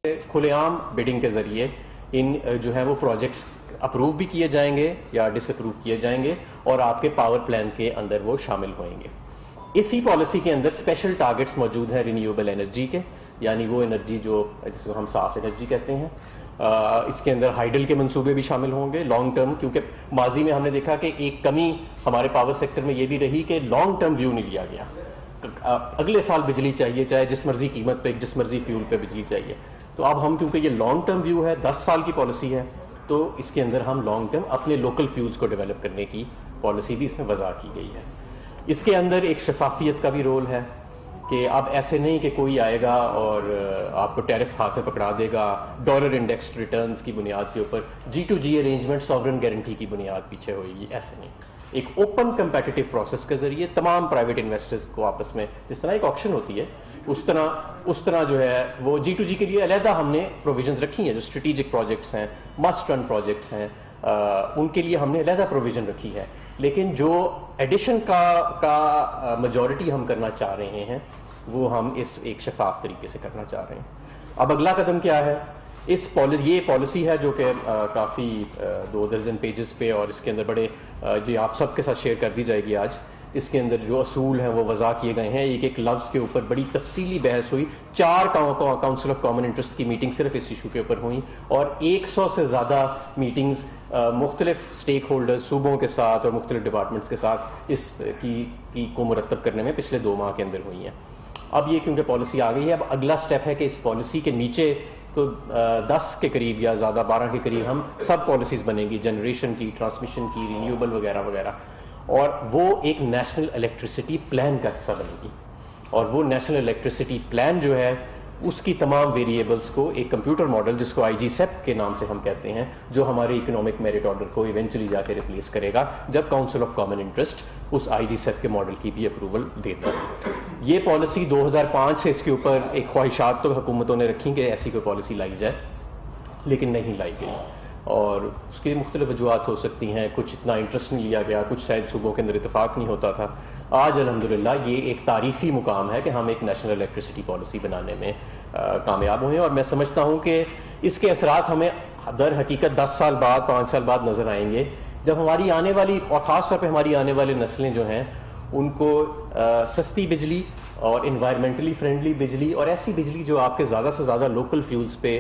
کھلے عام بڈنگ کے ذریعے ان جو ہے وہ پروجیکٹس اپروو بھی کیے جائیں گے یا ڈس اپروو کیے جائیں گے اور آپ کے پاور پلان کے اندر وہ شامل ہوئیں گے. اسی پالیسی کے اندر اسپیشل ٹارگٹس موجود ہیں رینیویبل انرجی کے، یعنی وہ انرجی جو جس کو ہم صاف انرجی کہتے ہیں. اس کے اندر ہائیڈل کے منصوبے بھی شامل ہوں گے لانگ ٹرم، کیونکہ ماضی میں ہم نے دیکھا کہ ایک کمی ہمارے پاور سیکٹر میں یہ بھی رہی کہ لانگ ٹرم ویو نہیں لیا گیا. اگلے سال بجلی چاہیے، چاہے جس مرضی قیمت پہ جس مرضی فیول پہ بجلی چاہیے. تو اب ہم کیونکہ یہ لانگ ٹرم ویو ہے، 10 سال کی پالیسی ہے، تو اس کے اندر ہم لانگ ٹرم اپنے لوکل فیولز کو ڈیولپ کرنے کی پالیسی بھی اس میں وضع کی گئی ہے. اس کے اندر ایک شفافیت کا بھی رول ہے کہ اب ایسے نہیں کہ کوئی آئے گا اور آپ کو ٹیرف ہاتھ میں پکڑا دے گا ڈالر انڈیکسڈ ریٹرنز کی بنیاد کے اوپر، G2G ارینجمنٹ ساورن گارنٹی کی بنیاد پیچھے ہوئے گی. ایسے نہیں، ایک اوپن کمپیٹیٹو پروسیس کے ذریعے تمام پرائیویٹ انویسٹرز کو آپس میں، جس طرح ایک آکشن ہوتی ہے اس طرح جو ہے وہ G2G کے لیے علیحدہ ہم نے پروویژنز رکھی ہیں. جو اسٹریٹجک پروجیکٹس ہیں، مسٹ رن پروجیکٹس ہیں، ان کے لیے ہم نے علیحدہ پروویژن رکھی ہے. لیکن جو ایڈیشن کا میجورٹی ہم کرنا چاہ رہے ہیں وہ ہم اس ایک شفاف طریقے سے کرنا چاہ رہے ہیں. اب اگلا قدم کیا ہے؟ یہ پالیسی ہے جو کہ کافی 2 درجن پیجز پہ، اور اس کے اندر بڑے جی آپ سب کے ساتھ شیئر کر دی جائے گی آج. اس کے اندر جو اصول ہیں وہ وضع کیے گئے ہیں. ایک ایک لفظ کے اوپر بڑی تفصیلی بحث ہوئی. 4 کاؤنسل آف کامن انٹرسٹ کی میٹنگ صرف اس ایشو کے اوپر ہوئی، اور 100 سے زیادہ میٹنگز مختلف سٹیک ہولڈرز صوبوں کے ساتھ اور مختلف ڈپارٹمنٹس کے ساتھ اس کی کو مرتب کرنے میں پچھلے 2 ماہ کے اندر ہوئی ہیں. اب یہ کیونکہ پالیسی آ گئی ہے، اب اگلا سٹیپ ہے کہ اس پالیسی کے نیچے تو 10 کے قریب یا زیادہ 12 کے قریب ہم سب پالیسیز بنیں گی، جنریشن کی، ٹرانسمیشن کی، رینیویبل وغیرہ وغیرہ، اور وہ ایک نیشنل الیکٹریسٹی پلان کا حصہ بنے گی. اور وہ نیشنل الیکٹریسٹی پلان جو ہے اس کی تمام ویریبلز کو ایک کمپیوٹر ماڈل جس کو IGCEP کے نام سے ہم کہتے ہیں، جو ہمارے اکنامک میرٹ آرڈر کو ایونچولی جا کے ریپلیس کرے گا جب کاؤنسل آف کامن انٹرسٹ اس IGCEP کے ماڈل کی بھی اپروول دیتا ہے. یہ پالیسی 2005 سے اس کے اوپر ایک خواہشات تو حکومتوں نے رکھی کہ ایسی کوئی پالیسی لائی جائے، لیکن نہیں لائی گئی. اور اس کی مختلف وجوہات ہو سکتی ہیں، کچھ اتنا انٹرسٹ نہیں لیا گیا، کچھ شاید صوبوں کے اندر اتفاق نہیں ہوتا تھا. آج الحمدللہ یہ ایک تاریخی مقام ہے کہ ہم ایک نیشنل الیکٹریسٹی پالیسی بنانے میں کامیاب ہوئے ہیں. اور میں سمجھتا ہوں کہ اس کے اثرات ہمیں در حقیقت 10 سال بعد 5 سال بعد نظر آئیں گے، جب ہماری آنے والی اور خاص طور پہ ہماری آنے والی نسلیں جو ہیں ان کو سستی بجلی اور انوائرمنٹلی فرینڈلی بجلی اور ایسی بجلی جو آپ کے زیادہ سے زیادہ لوکل فیولز پہ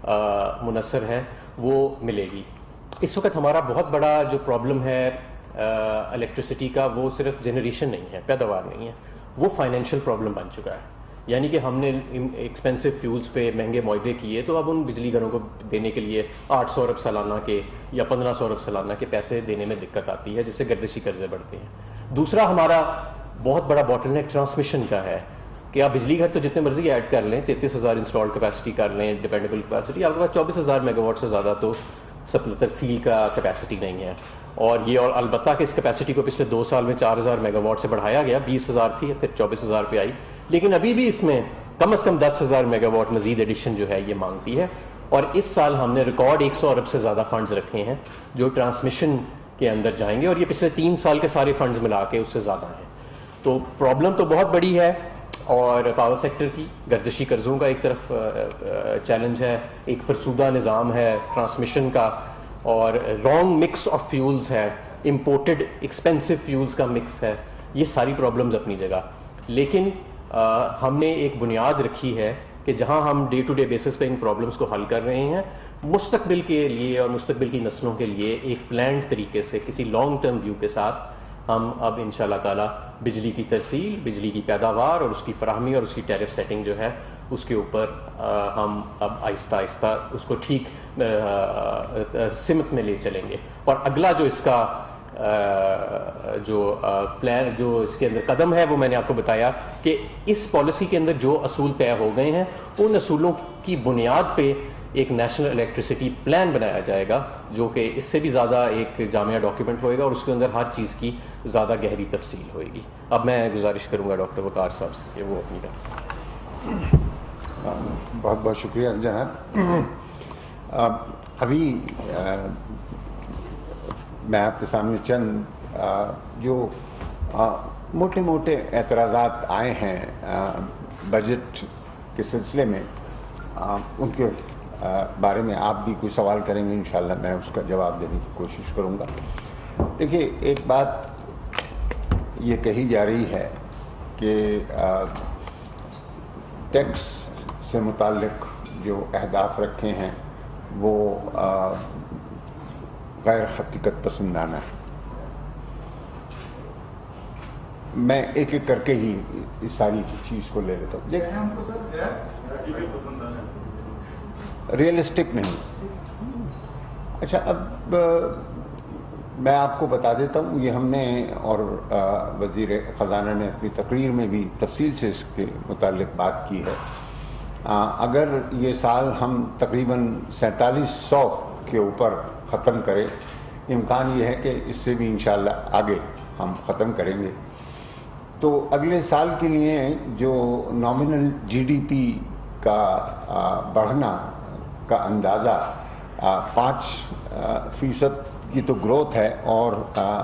منحصر ہے وہ ملے گی. اس وقت ہمارا بہت بڑا جو پرابلم ہے الیکٹریسٹی کا وہ صرف جنریشن نہیں ہے، پیداوار نہیں ہے، وہ فائنینشیل پرابلم بن چکا ہے. یعنی کہ ہم نے ایکسپینسو فیولز پہ مہنگے معاہدے کیے، تو اب ان بجلی گھروں کو دینے کے لیے 800 ارب سالانہ کے یا 1500 ارب سالانہ کے پیسے دینے میں دقت آتی ہے، جس سے گردشی قرضے بڑھتے ہیں. دوسرا ہمارا بہت بڑا باٹل نیک ٹرانسمیشن کا ہے کہ آپ بجلی گھر تو جتنے مرضی ایڈ کر لیں، 33,000 انسٹالڈ کیپیسٹی کر لیں ڈیپینڈیبل کیپیسٹی، آپ کے پاس 24,000 میگا واٹ سے زیادہ تو ترسیل کا کیپیسٹی نہیں ہے. اور البتہ کہ اس کیپیسٹی کو پچھلے 2 سال میں 4,000 میگا واٹ سے بڑھایا گیا، 20,000 تھی پھر 24,000 پہ آئی، لیکن ابھی بھی اس میں کم از کم 10,000 میگا واٹ مزید ایڈیشن جو ہے یہ مانگتی ہے. اور اس سال ہم نے ریکارڈ 100 ارب سے زیادہ فنڈز رکھے ہیں جو ٹرانسمیشن کے اندر جائیں گے، اور یہ پچھلے 3 سال کے سارے فنڈز ملا کے اس سے زیادہ ہیں. تو پرابلم تو بہت بڑی ہے، اور پاور سیکٹر کی گردشی قرضوں کا ایک طرف چیلنج ہے، ایک فرسودہ نظام ہے ٹرانسمیشن کا، اور رانگ مکس آف فیولز ہے، امپورٹڈ ایکسپینسو فیولز کا مکس ہے. یہ ساری پرابلمز اپنی جگہ، لیکن ہم نے ایک بنیاد رکھی ہے کہ جہاں ہم ڈے ٹو ڈے بیسس پہ ان پرابلمز کو حل کر رہے ہیں، مستقبل کے لیے اور مستقبل کی نسلوں کے لیے ایک پلانڈ طریقے سے کسی لانگ ٹرم ویو کے ساتھ ہم اب انشاءاللہ تعالی بجلی کی ترسیل، بجلی کی پیداوار اور اس کی فراہمی اور اس کی ٹیرف سیٹنگ جو ہے اس کے اوپر ہم اب آہستہ آہستہ اس کو ٹھیک سمت میں لے چلیں گے. اور اگلا جو اس کا جو پلان جو اس کے اندر قدم ہے وہ میں نے آپ کو بتایا کہ اس پالیسی کے اندر جو اصول طے ہو گئے ہیں ان اصولوں کی بنیاد پہ ایک نیشنل الیکٹریسٹی پلان بنایا جائے گا، جو کہ اس سے بھی زیادہ ایک جامعہ ڈاکیومنٹ ہوئے گا، اور اس کے اندر ہر چیز کی زیادہ گہری تفصیل ہوئے گی. اب میں گزارش کروں گا ڈاکٹر وقار صاحب سے کہ وہ اپنی بہت بہت شکریہ جناب. ابھی میں آپ کے سامنے چند جو موٹے موٹے اعتراضات آئے ہیں بجٹ کے سلسلے میں ان کے بارے میں آپ بھی کوئی سوال کریں گے انشاءاللہ میں اس کا جواب دینے کی کوشش کروں گا. دیکھیے ایک بات یہ کہی جا رہی ہے کہ ٹیکس سے متعلق جو اہداف رکھے ہیں وہ غیر حقیقت پسندانہ ہے. میں ایک ایک کر کے ہی اس ساری چیز کو لے لیتا ہوں. ریئلسٹک نہیں. اچھا اب میں آپ کو بتا دیتا ہوں یہ ہم نے اور وزیر خزانہ نے اپنی تقریر میں بھی تفصیل سے اس کے متعلق بات کی ہے. اگر یہ سال ہم تقریباً 4700 کے اوپر ختم کریں امکان یہ ہے کہ اس سے بھی انشاءاللہ آگے ہم ختم کریں گے تو اگلے سال کے لیے جو نامنل جی ڈی پی کا بڑھنا کا اندازہ 5% کی تو گروتھ ہے اور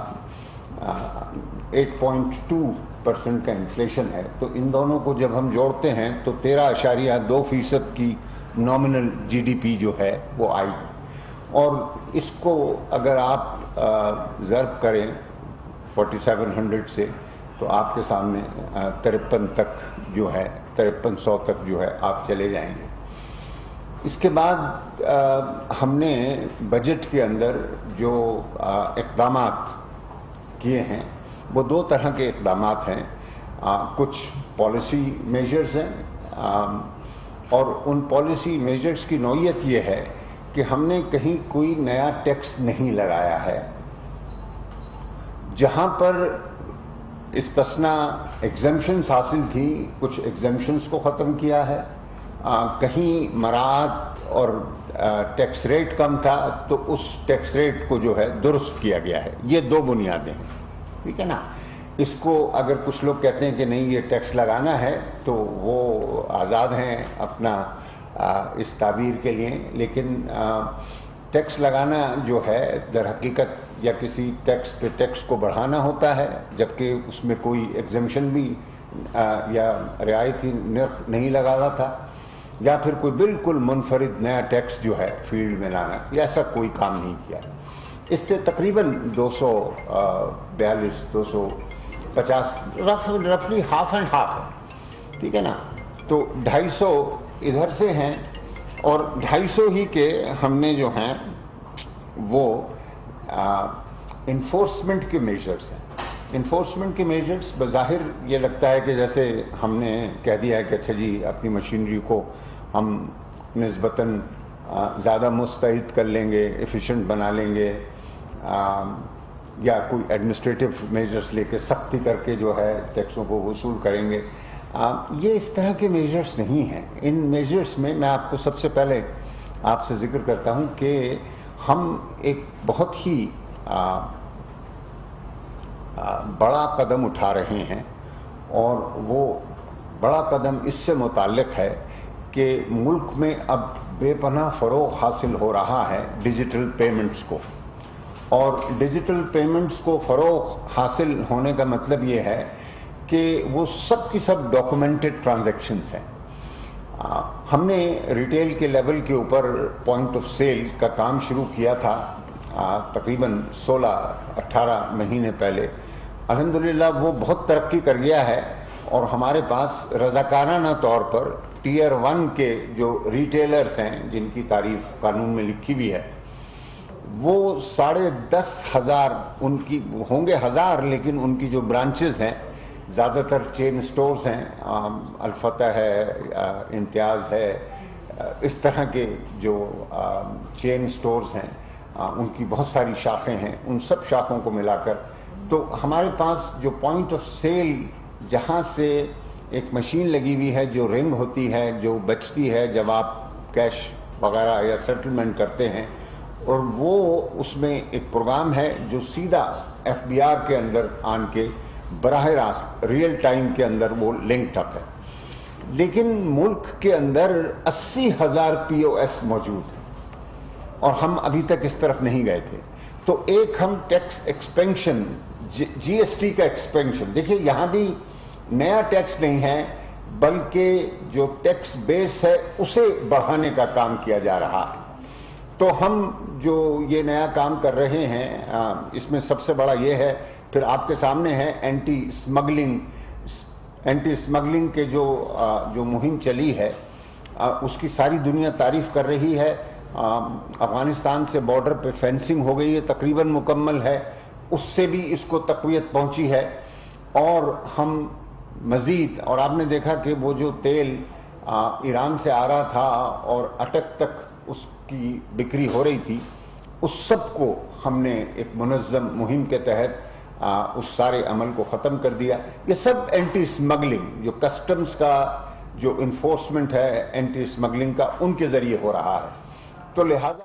8.2% کا انفلیشن ہے تو ان دونوں کو جب ہم جوڑتے ہیں تو 13.2% کی نامنل جی ڈی پی جو ہے وہ آئی اور اس کو اگر آپ ضرب کریں 4700 سے تو آپ کے سامنے 53 تک جو ہے 5300 تک جو ہے آپ چلے جائیں گے. اس کے بعد ہم نے بجٹ کے اندر جو اقدامات کیے ہیں وہ دو طرح کے اقدامات ہیں. کچھ پالیسی میجرز ہیں اور ان پالیسی میجرز کی نوعیت یہ ہے کہ ہم نے کہیں کوئی نیا ٹیکس نہیں لگایا ہے. جہاں پر استثناء ایگزمپشنز حاصل تھی کچھ ایگزمپشنز کو ختم کیا ہے. کہیں مراعات اور ٹیکس ریٹ کم تھا تو اس ٹیکس ریٹ کو جو ہے درست کیا گیا ہے. یہ دو بنیادیں ہیں. ٹھیک ہے نا. اس کو اگر کچھ لوگ کہتے ہیں کہ نہیں یہ ٹیکس لگانا ہے تو وہ آزاد ہیں اپنا اس تعبیر کے لیے لیکن ٹیکس لگانا جو ہے در حقیقت یا کسی ٹیکس پہ ٹیکس کو بڑھانا ہوتا ہے جبکہ اس میں کوئی ایگزمپشن بھی یا رعایتی نرخ نہیں لگا ہوا تھا یا پھر کوئی بالکل منفرد نیا ٹیکس جو ہے فیلڈ میں لانا ایسا کوئی کام نہیں کیا. اس سے تقریباً 242 250 رفلی ہاف اینڈ ہاف ہے. ٹھیک ہے نا. تو 250 ادھر سے ہیں اور 250 ہی کے ہم نے جو ہیں وہ انفورسمنٹ کے میجرز ہیں. انفورسمنٹ کے میجرز بظاہر یہ لگتا ہے کہ جیسے ہم نے کہہ دیا ہے کہ اچھا جی اپنی مشینری کو ہم نسبتاً زیادہ مستعد کر لیں گے ایفیشینٹ بنا لیں گے یا کوئی ایڈمنسٹریٹو میجرز لے کے سختی کر کے جو ہے ٹیکسوں کو وصول کریں گے. یہ اس طرح کے میجرز نہیں ہیں. ان میجرز میں میں آپ کو سب سے پہلے آپ سے ذکر کرتا ہوں کہ ہم ایک بہت ہی بڑا قدم اٹھا رہے ہیں اور وہ بڑا قدم اس سے متعلق ہے کہ ملک میں اب بے پناہ فروغ حاصل ہو رہا ہے ڈیجیٹل پیمنٹس کو. اور ڈیجیٹل پیمنٹس کو فروغ حاصل ہونے کا مطلب یہ ہے کہ وہ سب کی سب ڈاکومنٹڈ ٹرانزیکشنز ہیں. ہم نے ریٹیل کے لیول کے اوپر پوائنٹ آف سیل کا کام شروع کیا تھا تقریباً 16-18 مہینے پہلے. الحمدللہ وہ بہت ترقی کر گیا ہے اور ہمارے پاس رضاکارانہ طور پر ٹیئر 1 کے جو ریٹیلرز ہیں جن کی تعریف قانون میں لکھی ہوئی ہے وہ 10,500 ان کی ہوں گے 1000 لیکن ان کی جو برانچز ہیں زیادہ تر چین سٹورز ہیں. الفتح ہے امتیاز ہے اس طرح کے جو چین سٹورز ہیں ان کی بہت ساری شاخیں ہیں. ان سب شاخوں کو ملا کر تو ہمارے پاس جو پوائنٹ آف سیل جہاں سے ایک مشین لگی ہوئی ہے جو رنگ ہوتی ہے جو بچتی ہے جب آپ کیش وغیرہ یا سیٹلمنٹ کرتے ہیں اور وہ اس میں ایک پروگرام ہے جو سیدھا ایف بی آر کے اندر آن کے براہ راست ریئل ٹائم کے اندر وہ لنکڈ اپ ہے. لیکن ملک کے اندر 80,000 پی او ایس موجود ہیں اور ہم ابھی تک اس طرف نہیں گئے تھے. تو ایک ہم tax expansion G S T کا ایکسپینشن دیکھیے یہاں بھی نیا ٹیکس نہیں ہے बल्कि जो टैक्स बेस है उसे बढ़ाने का काम किया जा रहा है। तो हम जो ये नया काम कर रहे हैं, इसमें सबसे बड़ा ये है, फिर आपके सामने है एंटी स्मगलिंग के जो मुहिम चली है, उसकी सारी दुनिया तारीफ कर रही है। अफगानिस्तान से बॉर्डर पे फेंसिंग हो गई है, तकरीबन मुकम्मल है, उससे भी इसको तक़वियत पहुंची है। और हम मजीद, और आपने देखा कि वो जो तेल ईरान से आ रहा था और अटक तक उसकी बिक्री हो रही थी, उस सब को हमने एक मुनज़्ज़म मुहिम के तहत उस सारे अमल को ख़त्म कर दिया। ये सब एंटी स्मगलिंग, जो कस्टम्स का जो इन्फोर्समेंट है एंटी स्मगलिंग का, उनके जरिए हो रहा है। तो लिहाजा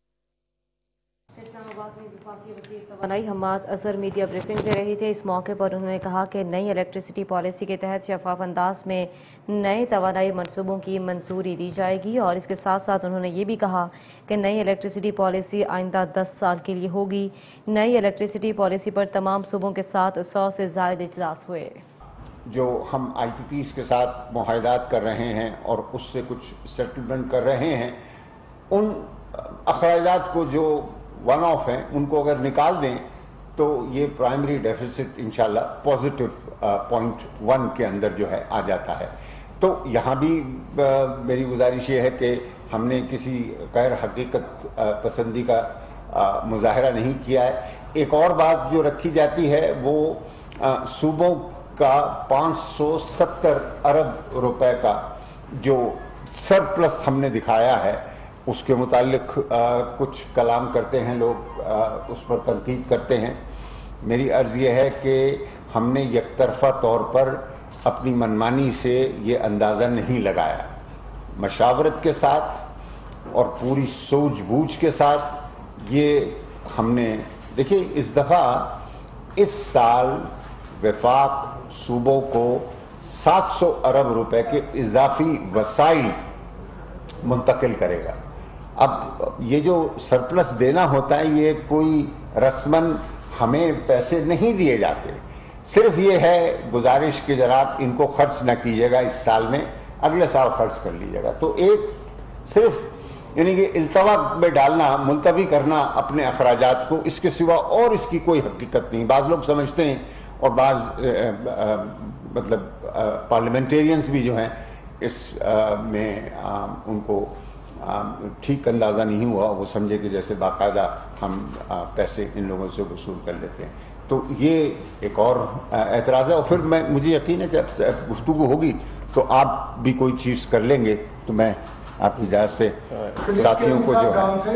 तवानाई हम्माद अजहर मीडिया ब्रीफिंग दे रही थे। इस मौके पर उन्होंने कहा कि नई इलेक्ट्रिसिटी पॉलिसी के तहत शफाफ अंदाज में नए तवानाई मनसूबों की मंजूरी दी जाएगी, और इसके साथ साथ उन्होंने ये भी कहा कि नई इलेक्ट्रिसिटी पॉलिसी आइंदा 10 साल के लिए होगी। नई इलेक्ट्रिसिटी पॉलिसी पर तमाम सूबों के साथ 100 से ज़ायद इजलास हुए। जो हम IPPs के साथ मुआहदात कर रहे हैं और उससे कुछ सेटलमेंट कर रहे हैं, उन अखराजात को जो वन ऑफ हैं उनको अगर निकाल दें तो ये प्राइमरी डेफिसिट इंशाल्लाह पॉजिटिव 0.1 के अंदर जो है आ जाता है। तो यहां भी मेरी गुजारिश ये है कि हमने किसी गैर हकीकत पसंदी का मुजाहरा नहीं किया है। एक और बात जो रखी जाती है वो सूबों का 570 अरब रुपए का जो सरप्लस हमने दिखाया है, उसके मुतालिक कुछ कलाम करते हैं लोग, उस पर तनकीद करते हैं। मेरी अर्ज यह है कि हमने यकतरफा तौर पर अपनी मनमानी से ये अंदाज़ा नहीं लगाया। मशावरत के साथ और पूरी सूझबूझ के साथ ये हमने, देखिए इस दफ़ा इस साल वफाक सूबों को 700 अरब रुपए के इजाफी वसाइल मुंतकिल करेगा। अब ये जो सरप्लस देना होता है, ये कोई रस्मन हमें पैसे नहीं दिए जाते, सिर्फ ये है गुजारिश कि जनाब इनको खर्च न कीजिएगा इस साल में, अगले साल खर्च कर लीजिएगा। तो एक सिर्फ यानी कि इल्तवा में डालना, मुलतवी करना अपने अखराजात को, इसके सिवा और इसकी कोई हकीकत नहीं। बाज़ लोग समझते हैं और मतलब पार्लियामेंटेरियंस भी जो हैं इस में उनको ठीक अंदाजा नहीं हुआ, वो समझे कि जैसे बाकायदा हम पैसे इन लोगों से वसूल कर लेते हैं। तो ये एक और एतराज़ है। और फिर मुझे यकीन है कि अब गुफ्तगू होगी तो आप भी कोई चीज़ कर लेंगे, तो मैं आपकी इजाज़त से साथियों को जो है।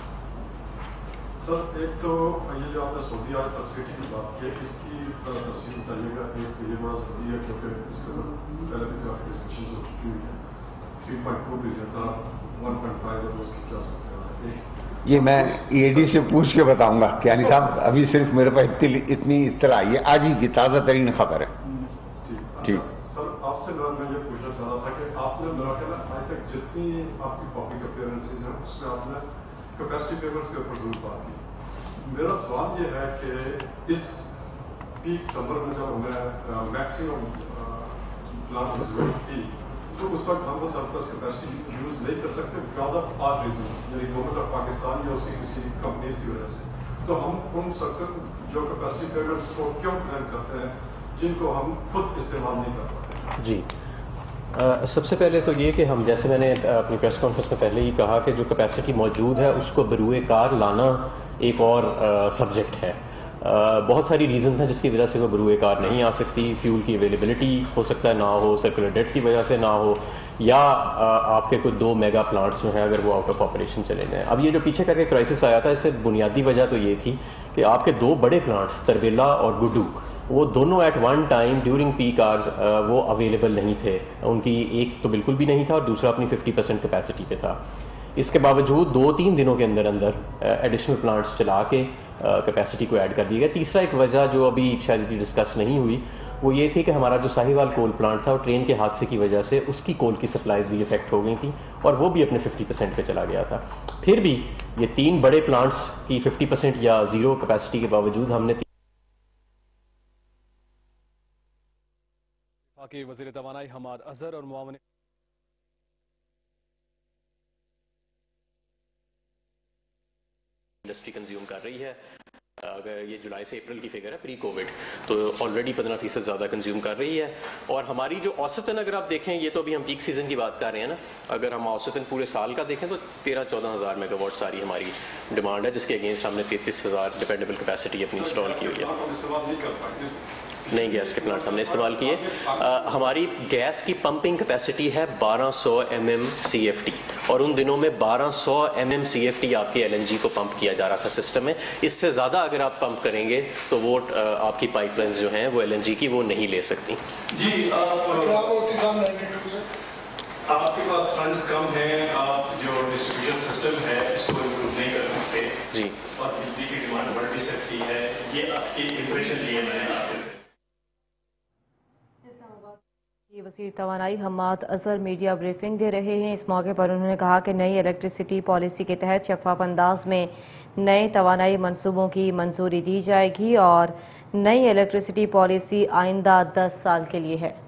सर, एक तो ये जो आपने सऊदी अरब फैसिलिटी की बात की है, इसकी तफसील बताइएगा। एक तो ये बड़ा जरूरी है क्योंकि इसके पहले भी काफी डिस्कशन हो चुकी हुई है। 3.2 बिलियन था, 1.5 है, तो उसकी क्या सकते हैं? ये मैं EAD से पूछ के बताऊंगा यानी साहब, अभी सिर्फ मेरे पास इतनी इत्तला आई है, आज ही की ताज़ा तरीन खबर है। ठीक। सर, आपसे मैं ये पूछना चाह रहा था कि आपने मेरा ख्याल आज तक जितनी आपकी पब्लिक अपीयरेंसेज हैं उसमें आपने कैपेसिटी पेमेंट्स के ऊपर जरूर बात की। मेरा सवाल ये है कि इस पीक समर में जब हमें मैक्सिमम प्लांट्स की जरूरत थी, तो उस वक्त हम वो सरप्लस कैपेसिटी यूज नहीं कर सकते बिकॉज ऑफ आर रीजन, यानी गवर्नमेंट ऑफ पाकिस्तान या उसकी किसी कंपनीज की वजह से। तो हम उन जो कैपेसिटी पेमेंट्स को क्यों प्लान करते हैं जिनको हम खुद इस्तेमाल नहीं कर पाते? जी, सबसे पहले तो ये कि हम, जैसे मैंने अपनी प्रेस कॉन्फ्रेंस में पहले ही कहा कि जो कैपेसिटी मौजूद है उसको बरूए कार लाना एक और सब्जेक्ट है। बहुत सारी रीजंस हैं जिसकी वजह से वो बरूए कार नहीं आ सकती। फ्यूल की अवेलेबिलिटी हो सकता है ना हो, सर्कुलर डेट की वजह से ना हो, या आपके कोई 2 मेगा प्लांट्स जो हैं अगर वो आउट ऑफ ऑपरेशन चले जाएं। अब ये जो पीछे का क्राइसिस आया था, इससे बुनियादी वजह तो ये थी कि आपके 2 बड़े प्लांट्स तरबेला और गुड्डू, वो दोनों at one time during peak hours वो अवेलेबल नहीं थे। उनकी एक तो बिल्कुल भी नहीं था और दूसरा अपनी 50% कैपेसिटी पे था। इसके बावजूद 2-3 दिनों के अंदर अंदर एडिशनल प्लांट्स चला के कैपेसिटी को ऐड कर दिया गया। तीसरा एक वजह जो अभी शायद डिस्कस नहीं हुई वो ये थी कि हमारा जो साहिवाल कोल प्लांट था, वो ट्रेन के हादसे की वजह से उसकी कोल की सप्लाईज भी इफेक्ट हो गई थी और वो भी अपने 50% पे चला गया था। फिर भी ये 3 बड़े प्लांट्स की 50% या जीरो कैपेसिटी के बावजूद हमने कि वज़ीर तवानाई हमाद अजहर और मुआवन इंडस्ट्री कंज्यूम कर रही है। अगर ये जुलाई से अप्रैल की फिगर है प्री कोविड, तो ऑलरेडी 15% ज़्यादा कंज्यूम कर रही है। और हमारी जो औसतन अगर आप देखें, ये तो अभी हम पीक सीजन की बात कर रहे हैं ना, अगर हम औसतन पूरे साल का देखें तो 13-14 हज़ार मेगावाट सारी हमारी डिमांड है, जिसके अगेंस्ट हमने 33,000 डिपेंडेबल कैपेसिटी अपनी इंस्टॉल की हुई है। नहीं, गैस के प्लांट्स हमने इस्तेमाल किए। हमारी गैस की पंपिंग कैपेसिटी है 1200 MMCFT, और उन दिनों में 1200 MMCFT आपके LNG को पंप किया जा रहा था सिस्टम में। इससे ज़्यादा अगर आप पंप करेंगे तो वो आपकी पाइपलाइंस जो हैं वो LNG की वो नहीं ले सकती। जी, आपके पास फंड्स कम हैं, आप जो डिस्ट्रीब्यूशन सिस्टम है इसको इम्प्रूव नहीं कर सकते जी, और बिजली की डिमांड बढ़ भी सकती है, ये आपकी इंप्रेशन लिए मैंने आपके से। ये वज़ीर तवानाई हमाद अजहर मीडिया ब्रीफिंग दे रहे हैं। इस मौके पर उन्होंने कहा कि नई इलेक्ट्रिसिटी पॉलिसी के तहत शफाफ अंदाज में नए तवानाई मंसूबों की मंजूरी दी जाएगी और नई इलेक्ट्रिसिटी पॉलिसी आइंदा 10 साल के लिए है।